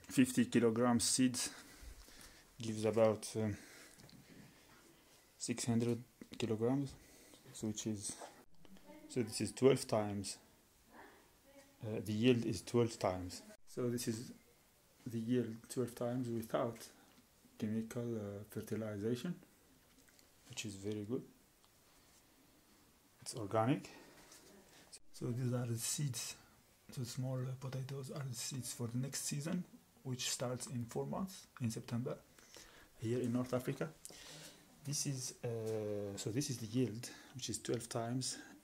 50 kilograms seeds gives about 600 kilograms, so this is 12 times. The yield is 12 times. So this is the yield 12 times without chemical fertilization, which is very good. It's organic. So these are the seeds. So small potatoes are the seeds for the next season, which starts in 4 months, in September, here in North Africa. This is the yield, which is 12 times,